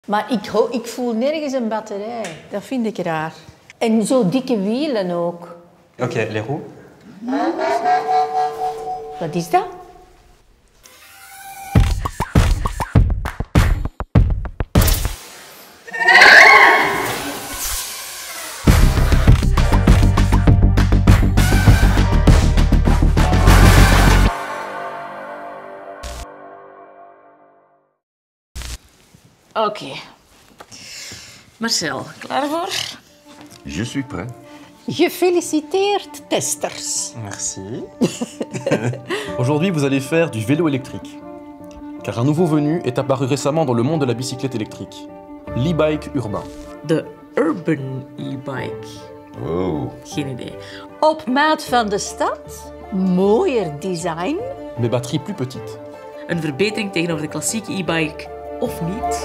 Maar ik voel nergens een batterij. Dat vind ik raar. En zo dikke wielen ook. Oké, les roues. Wat is dat? Oké. Marcel, klaar voor? Je suis prêt. Gefeliciteerd, testers. Merci. Aujourd'hui, vous allez faire du vélo électrique. Car un nouveau venu est apparu récemment dans le monde de la bicyclette électrique. L'e-bike urbain. De Urban e-bike. Oh. Geen idee. Op maat van de stad. Mooier design. Mais batterie plus petite. Een verbetering tegenover de klassieke e-bike of niet?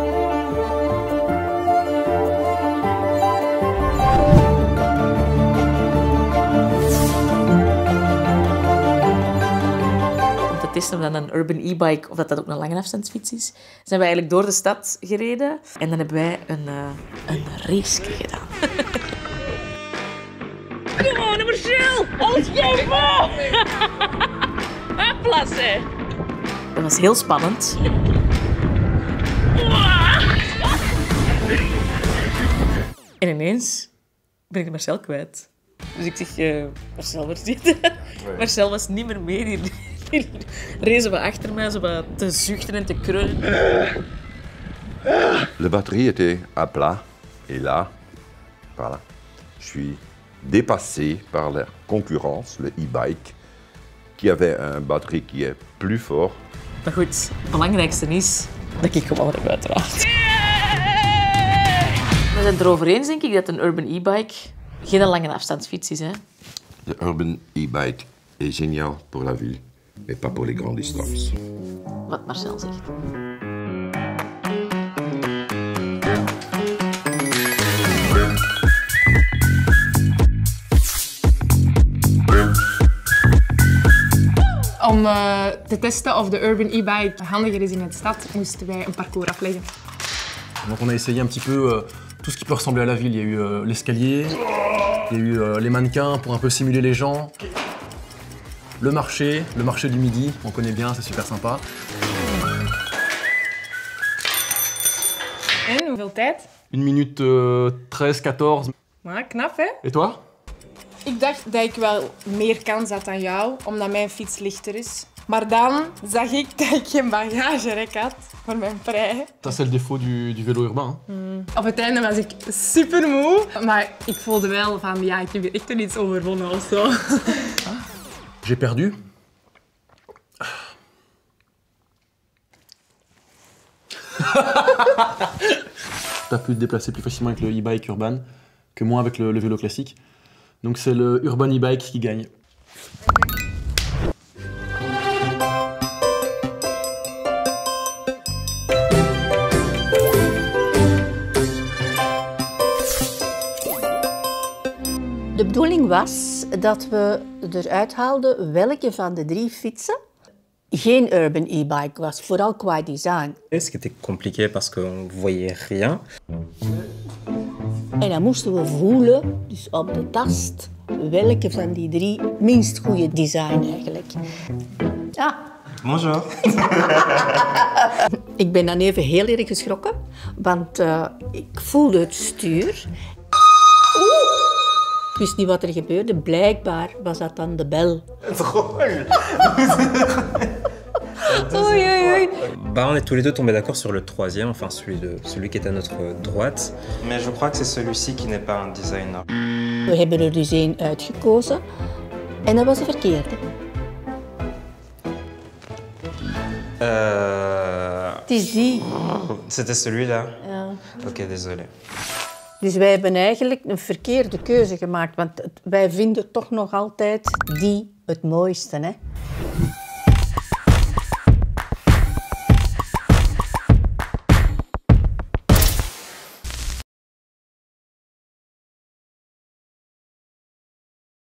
Om te testen of dat een urban e-bike of dat ook een lange afstandsfiets is, zijn we eigenlijk door de stad gereden en dan hebben wij een race gedaan. Kom on, Marcel! Als jij wou! Plassen! Dat was heel spannend. En ineens ben ik Marcel kwijt. Dus ik zeg, Marcel, waar zit je? Marcel was niet meer mee. Die rezen we achter mij, zo wat te zuchten en te krullen. La batterie était à plat. Et là, voilà, je suis dépassé par la concurrence, le e-bike, qui avait une batterie qui est plus fort. Maar goed, het belangrijkste is dat ik gewoon heb, uiteraard. We zijn het erover eens, denk ik, dat een urban e-bike geen lange afstandsfiets is. Hè? Le urban e-bike est génial pour la ville, mais pas pour les grandes distances. Wat Marcel zegt. Om te testen of de urban e-bike handiger is in de stad, moesten wij een parcours afleggen. Donc on a essayé un petit peu tout ce qui peut ressembler à la ville. Il y a eu l'escalier, il y a eu les mannequins pour un peu simuler les gens. Le marché du midi, on connaît bien, c'est super sympa. En hoeveel tijd? 1 minute 13, 14. Maar knap, hè? Et toi? Ik dacht dat ik wel meer kans had dan jou, omdat mijn fiets lichter is. Maar dan zag ik dat ik geen bagagerek had voor mijn prei. Ça, c'est le défaut du vélo urbain. Hein. Op het einde was ik super moe, maar ik voelde wel van, ja, ik heb hier echt wel iets overwonnen of zo. J'ai perdu. T'as pu te déplacer plus facilement avec le e-bike urban que moi avec le vélo classique. Donc c'est le urban e-bike qui gagne. De bedoeling was dat we eruit haalden welke van de 3 fietsen geen urban e-bike was, vooral qua design. Ce qui était compliqué parce qu'on voyait rien. En dan moesten we voelen, dus op de tast, welke van die 3 minst goede design eigenlijk. Ah. Bonjour. Ik ben dan even heel erg geschrokken, want ik voelde het stuur. Ik wist niet wat er gebeurde. Blijkbaar was dat dan de bel. Oei, oei, oei. Bah, on est tous les deux tombés d'accord sur le troisième, enfin celui qui est à notre droite. Mais je crois que c'est celui-ci qui n'est pas un designer. We hebben er dus 1 uitgekozen en dat was de verkeerde. Het is die. C'était celui-là? Ja. Ok, désolé. Dus wij hebben eigenlijk een verkeerde keuze gemaakt, want wij vinden toch nog altijd die het mooiste, hè?